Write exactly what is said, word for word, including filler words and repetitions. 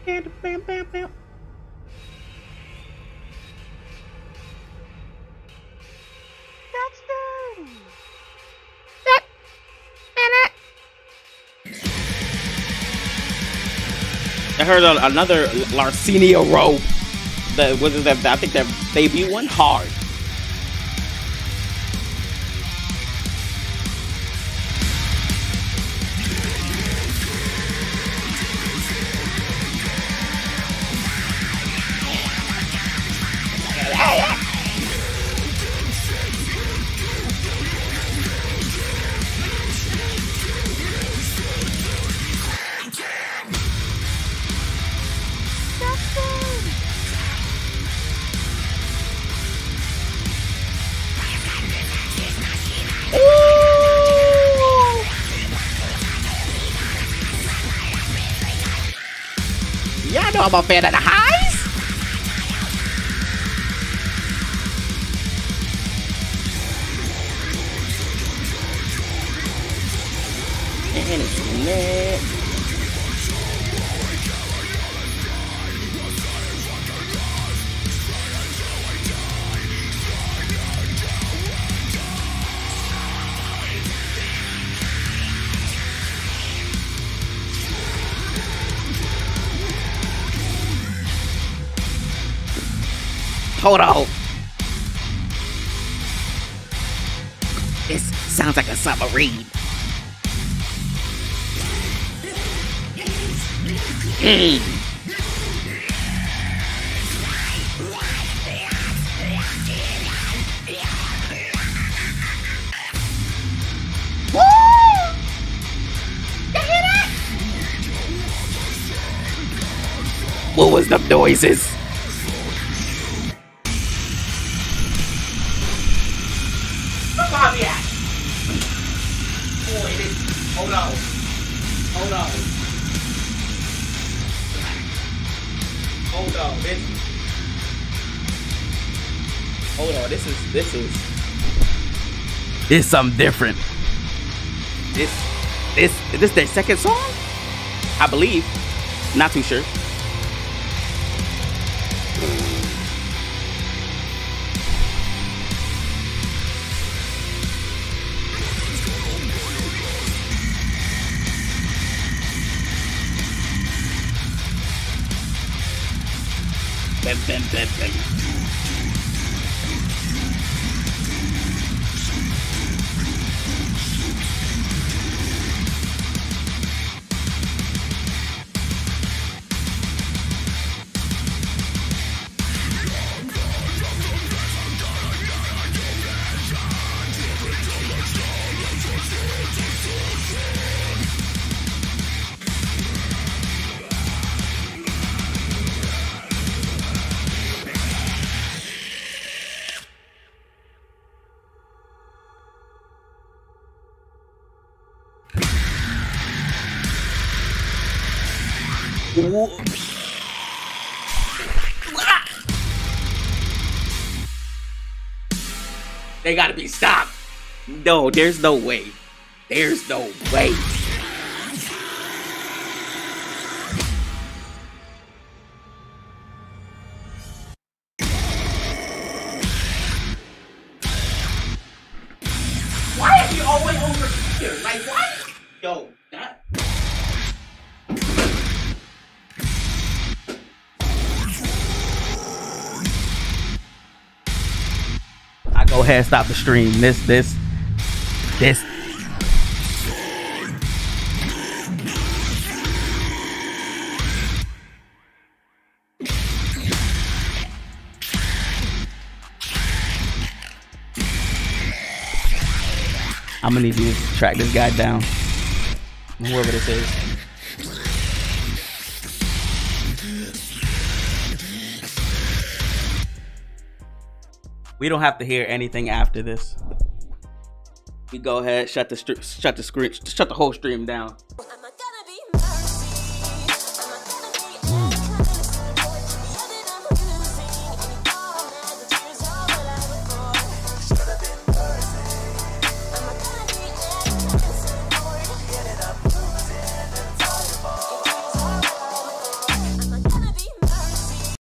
Bam, bam, bam, bam. I heard another Larcenia robe. That was that. I think that debut one hard. Y'all know I'm a fan of the highs. And it's lit. Hold on. This sounds like a submarine. Mm. Woo! You hear that? What was the noises? Hold on. Hold on. Hold on. This. Hold on. This is. This is. This is something different. This. This. Is this their second song? I believe. Not too sure. Bam, bam, bam, bam. They gotta be stopped. No, there's no way. There's no way. Why is he always over here? Like what? Yo, that. I go ahead and stop the stream. This, this, this. I'm gonna need you to track this guy down. Whoever this is. We don't have to hear anything after this. We go ahead, shut the shut the screen, shut the whole stream down.